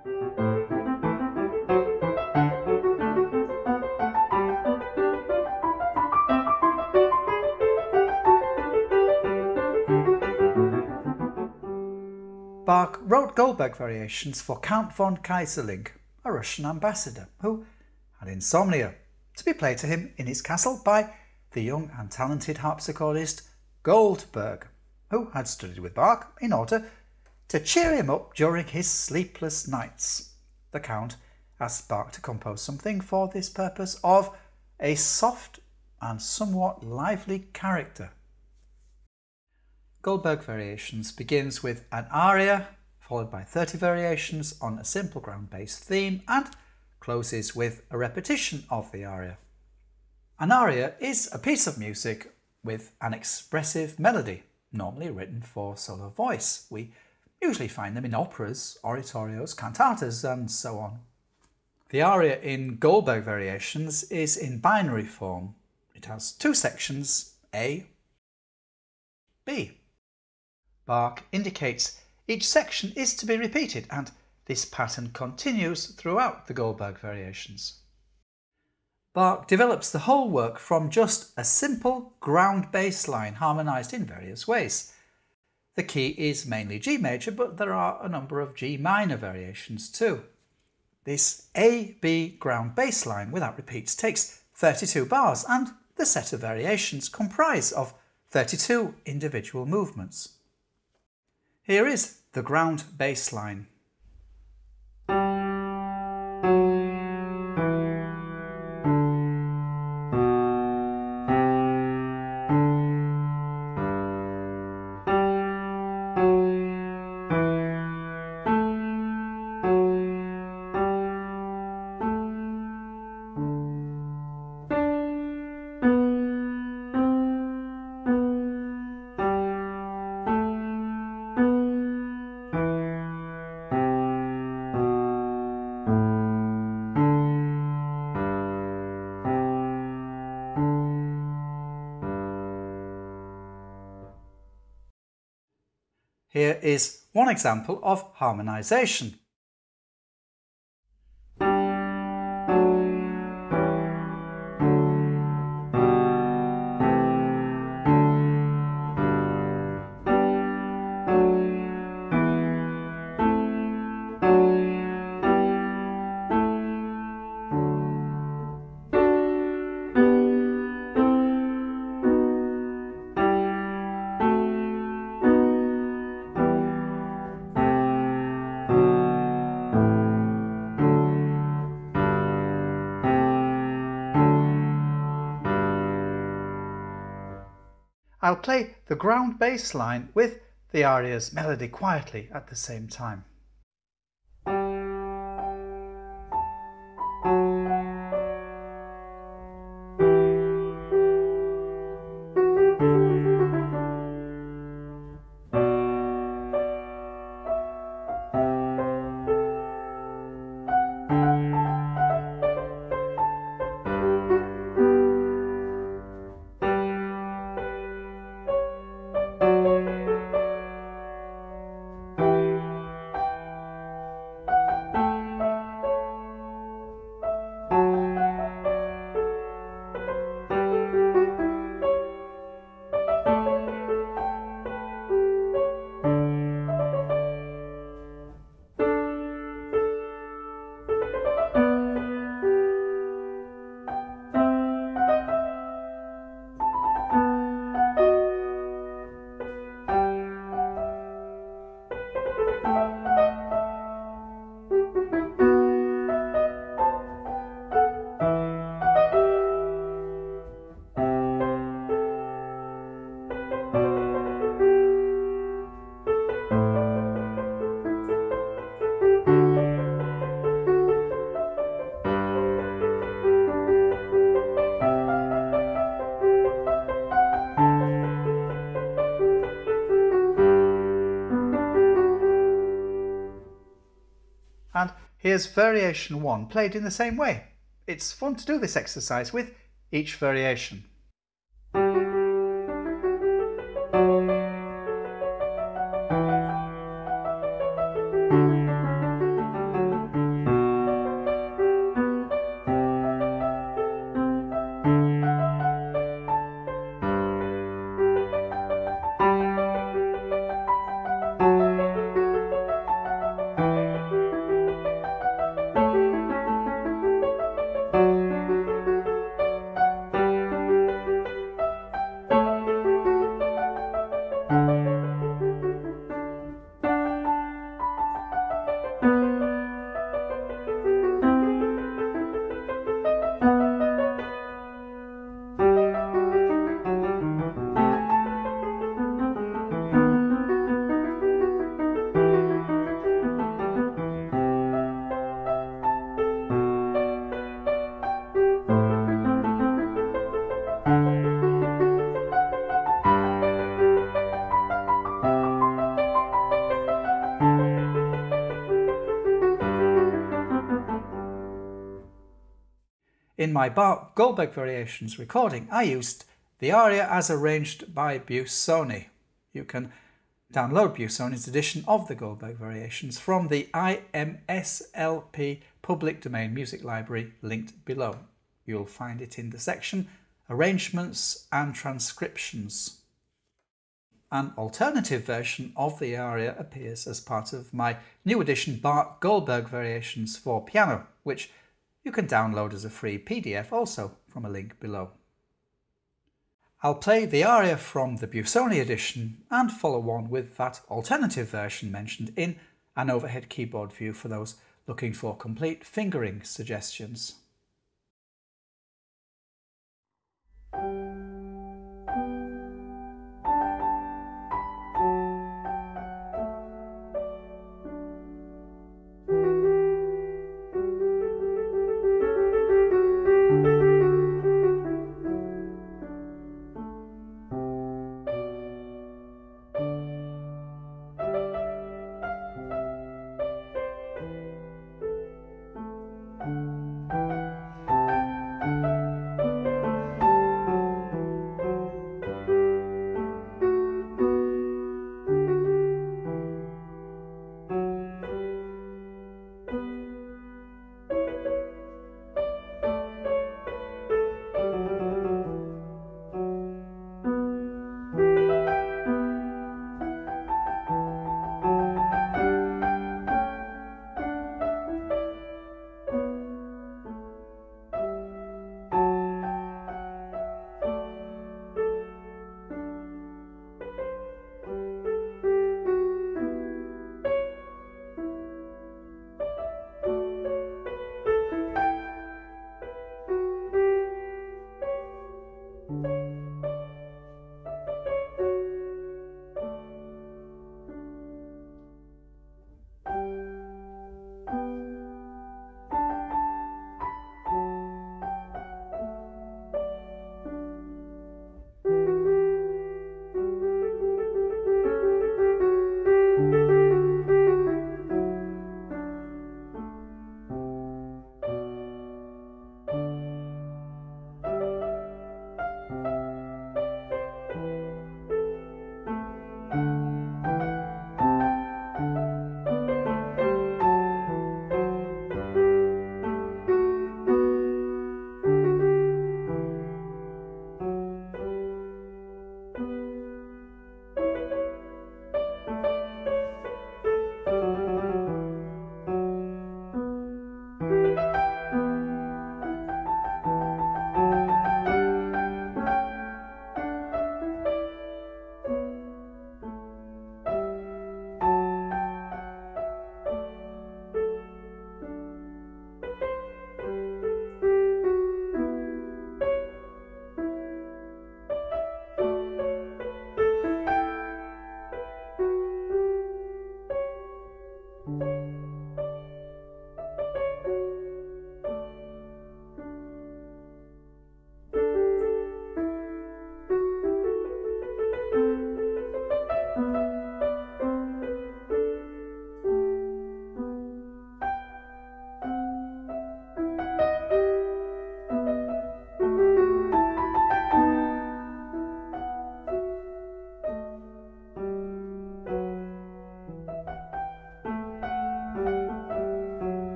Bach wrote Goldberg Variations for Count von Keyserlingk, a Russian ambassador who had insomnia, to be played to him in his castle by the young and talented harpsichordist Goldberg, who had studied with Bach in order to cheer him up during his sleepless nights. The Count asked Bach to compose something for this purpose of a soft and somewhat lively character. Goldberg Variations begins with an aria, followed by 30 variations on a simple ground bass theme, and closes with a repetition of the aria. An aria is a piece of music with an expressive melody, normally written for solo voice. We usually find them in operas, oratorios, cantatas, and so on. The aria in Goldberg Variations is in binary form. It has two sections, A, B. Bach indicates each section is to be repeated, and this pattern continues throughout the Goldberg Variations. Bach develops the whole work from just a simple ground bass line harmonised in various ways. The key is mainly G major, but there are a number of G minor variations too. This A-B ground bass line without repeats takes 32 bars, and the set of variations comprise of 32 individual movements. Here is the ground bass line. Here is one example of harmonisation. I'll play the ground bass line with the aria's melody quietly at the same time. And here's variation 1 played in the same way. It's fun to do this exercise with each variation. In my Bach Goldberg Variations recording, I used the aria as arranged by Busoni. You can download Busoni's edition of the Goldberg Variations from the IMSLP Public Domain Music Library linked below. You'll find it in the section Arrangements and Transcriptions. An alternative version of the aria appears as part of my new edition Bach Goldberg Variations for piano, which you can download as a free PDF also from a link below. I'll play the aria from the Busoni edition and follow on with that alternative version mentioned in an overhead keyboard view for those looking for complete fingering suggestions.